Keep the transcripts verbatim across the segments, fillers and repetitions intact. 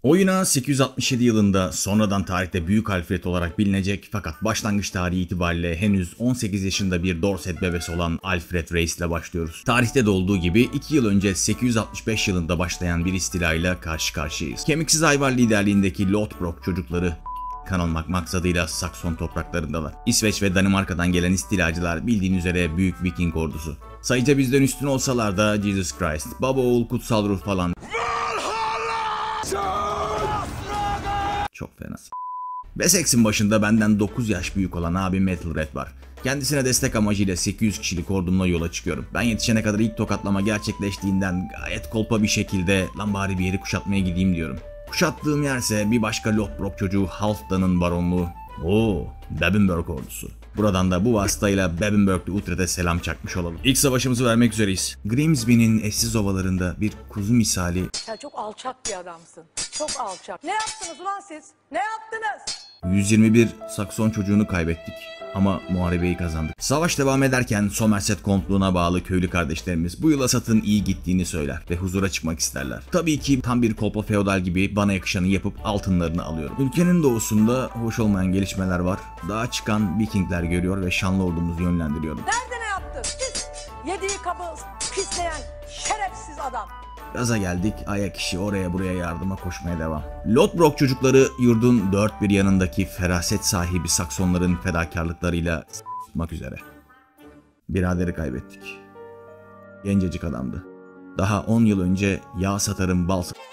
Oyuna sekiz yüz altmış yedi yılında sonradan tarihte Büyük Alfred olarak bilinecek fakat başlangıç tarihi itibariyle henüz on sekiz yaşında bir Dorset bebesi olan Alfred Reis ile başlıyoruz. Tarihte de olduğu gibi iki yıl önce sekiz yüz altmış beş yılında başlayan bir istilayla karşı karşıyayız. Kemiksiz Hayvar liderliğindeki Lothbrok çocukları kan almak maksadıyla Sakson topraklarındalar. İsveç ve Danimarka'dan gelen istilacılar bildiğin üzere büyük Viking ordusu. Sayıca bizden üstün olsalar da Jesus Christ, Baba Oğul Kutsal Ruh falan çok fena. Wessex'in başında benden dokuz yaş büyük olan abim Metal Red var. Kendisine destek amacıyla sekiz yüz kişilik ordumla yola çıkıyorum. Ben yetişene kadar ilk tokatlama gerçekleştiğinden gayet kolpa bir şekilde lan bari bir yeri kuşatmaya gideyim diyorum. Kuşattığım yerse bir başka Lothbrok çocuğu Halfdan'ın baronluğu. Oo, Bebbanburg ordusu. Buradan da bu vasıtayla Bebbanburg'lu Uhtred'e selam çakmış olalım. İlk savaşımızı vermek üzereyiz. Grimsby'nin eşsiz ovalarında bir kuzu misali... Sen çok alçak bir adamsın. Çok alçak. Ne yaptınız ulan siz? Ne yaptınız? yüz yirmi bir Sakson çocuğunu kaybettik ama muharebeyi kazandık. Savaş devam ederken Somerset Kontluğu'na bağlı köylü kardeşlerimiz bu yıl Asat'ın iyi gittiğini söyler ve huzura çıkmak isterler. Tabii ki tam bir kolpa feodal gibi bana yakışanı yapıp altınlarını alıyorum. Ülkenin doğusunda hoş olmayan gelişmeler var. Dağa çıkan Vikingler görüyor ve şanlı ordumuzu yönlendiriyorum. Nerede ne yaptın? Pis. Yediği kabı pisleyen şerefsiz adam. Gaza geldik, ayak işi oraya buraya yardıma koşmaya devam. Lothbrok çocukları yurdun dört bir yanındaki feraset sahibi Saksonların fedakarlıklarıyla s**mak üzere. Biraderi kaybettik. Gencecik adamdı. Daha on yıl önce yağ satarım bal satarım.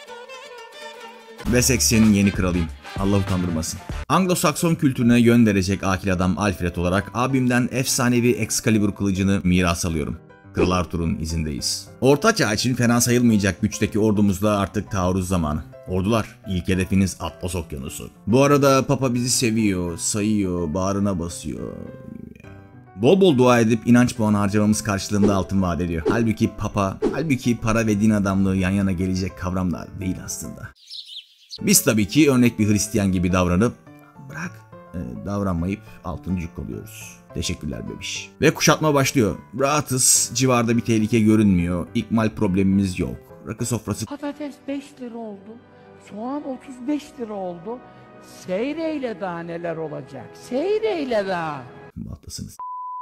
Wessex'in yeni kralıyım. Allah utandırmasın. Anglo-Sakson kültürüne yön verecek akil adam Alfred olarak abimden efsanevi Excalibur kılıcını miras alıyorum. Kral Arthur'un izindeyiz. Orta Çağ için fena sayılmayacak güçteki ordumuzla artık taarruz zamanı. Ordular, ilk hedefiniz Atlas Okyanusu. Bu arada Papa bizi seviyor, sayıyor, bağrına basıyor. Bol bol dua edip inanç puanı harcamamız karşılığında altın vaat ediyor. Halbuki Papa, halbuki para ve din adamlığı yan yana gelecek kavramlar değil aslında. Biz tabii ki örnek bir Hristiyan gibi davranıp, bırak, e, davranmayıp altıncı oluyoruz. Teşekkürler bebiş. Ve kuşatma başlıyor. Rahatız, civarda bir tehlike görünmüyor, ikmal problemimiz yok. Rakı sofrası... Patates beş lira oldu, soğan otuz beş lira oldu. Seyreyle daha neler olacak, seyreyle daha. Haklısınız.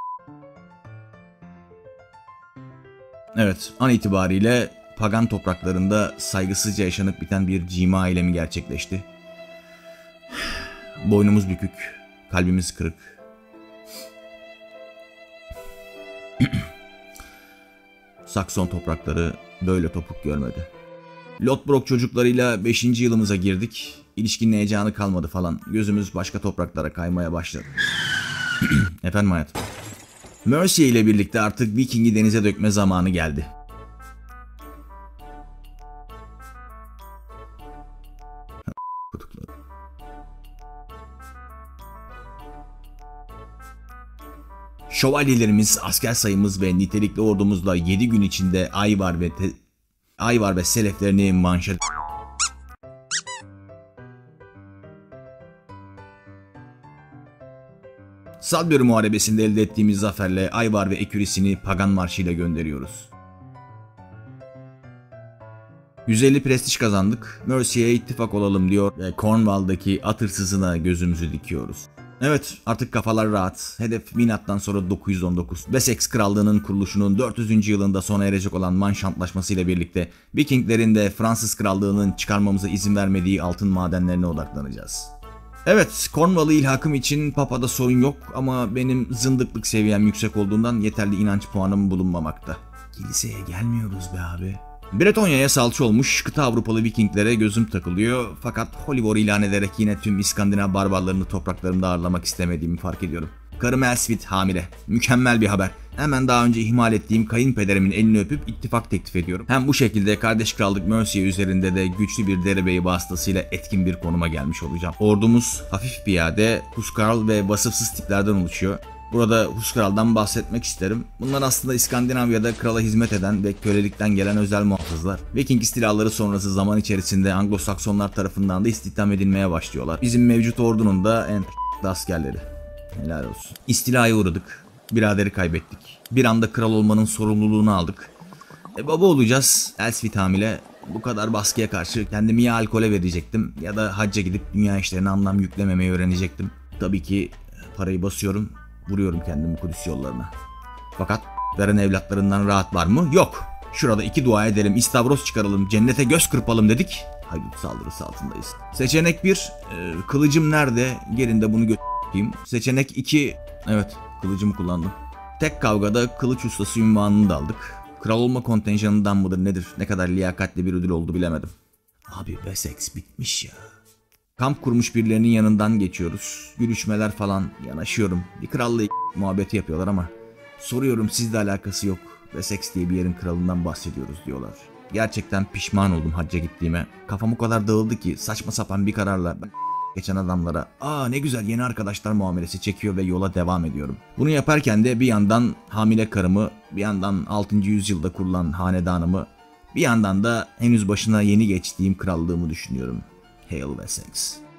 Evet, an itibariyle pagan topraklarında saygısızca yaşanıp biten bir cima eylemi gerçekleşti. Boynumuz bükük, kalbimiz kırık. Sakson toprakları böyle topuk görmedi. Lothbrok çocuklarıyla beşinci yılımıza girdik. İlişkinin heyecanı kalmadı falan. Gözümüz başka topraklara kaymaya başladı. Efendim hayatım. Mercia ile birlikte artık Viking'i denize dökme zamanı geldi. Şövalyelerimiz, asker sayımız ve nitelikli ordumuzla yedi gün içinde Ayvar ve te Ayvar ve seleflerini manşet... Sudbury Muharebesi'nde elde ettiğimiz zaferle Ayvar ve ekürisini pagan marşıyla gönderiyoruz. yüz elli prestij kazandık, Mercia'ya ittifak olalım diyor ve Cornwall'daki at hırsızına gözümüzü dikiyoruz. Evet, artık kafalar rahat. Hedef milattan sonra dokuz yüz on dokuz. Wessex Krallığı'nın kuruluşunun dört yüzüncü yılında sona erecek olan Manş Antlaşması ile birlikte Vikinglerin de Fransız Krallığı'nın çıkarmamıza izin vermediği altın madenlerine odaklanacağız. Evet, Cornwall'ı ilhakım için Papa'da sorun yok ama benim zındıklık seviyem yüksek olduğundan yeterli inanç puanım bulunmamakta. Kiliseye gelmiyoruz be abi. Bretonya'ya salça olmuş kıta Avrupalı Vikinglere gözüm takılıyor fakat Holy War ilan ederek yine tüm İskandinav barbarlarını topraklarımda ağırlamak istemediğimi fark ediyorum. Karım Elswith hamile. Mükemmel bir haber. Hemen daha önce ihmal ettiğim kayınpederimin elini öpüp ittifak teklif ediyorum. Hem bu şekilde kardeş krallık Mercia üzerinde de güçlü bir derebeyi vasıtasıyla etkin bir konuma gelmiş olacağım. Ordumuz hafif piyade, huskarl ve vasıfsız tiplerden oluşuyor. Burada Huskarl'dan bahsetmek isterim. Bunlar aslında İskandinavya'da krala hizmet eden ve kölelikten gelen özel muhafızlar. Viking istilaları sonrası zaman içerisinde Anglo-Saksonlar tarafından da istihdam edilmeye başlıyorlar. Bizim mevcut ordunun da en askerleri. Helal olsun. İstilaya uğradık. Biraderi kaybettik. Bir anda kral olmanın sorumluluğunu aldık. E baba olacağız. Elswith hamile. Bu kadar baskıya karşı kendimi ya alkole verecektim ya da hacca gidip dünya işlerine anlam yüklememeyi öğrenecektim. Tabii ki parayı basıyorum, vuruyorum kendimi Kudüs yollarına. Fakat veren evlatlarından rahat var mı? Yok. Şurada iki dua edelim, istavros çıkaralım, cennete göz kırpalım dedik. Haydut saldırısı altındayız. Seçenek bir, e, kılıcım nerede? Gelin de bunu götüreyim. Seçenek iki, evet kılıcımı kullandım. Tek kavgada kılıç ustası unvanını da aldık. Kral olma kontenjanından mıdır nedir? Ne kadar liyakatli bir ödül oldu bilemedim. Abi Wessex bitmiş ya. Kamp kurmuş birilerinin yanından geçiyoruz. Gülüşmeler falan, yanaşıyorum. Bir krallığı muhabbeti yapıyorlar ama soruyorum sizle alakası yok. Wessex diye bir yerin kralından bahsediyoruz diyorlar. Gerçekten pişman oldum hacca gittiğime. Kafam o kadar dağıldı ki saçma sapan bir kararla ben geçen adamlara aa ne güzel yeni arkadaşlar muamelesi çekiyor ve yola devam ediyorum. Bunu yaparken de bir yandan hamile karımı, bir yandan altıncı yüzyılda kurulan hanedanımı, bir yandan da henüz başına yeni geçtiğim krallığımı düşünüyorum. Hail Wessex.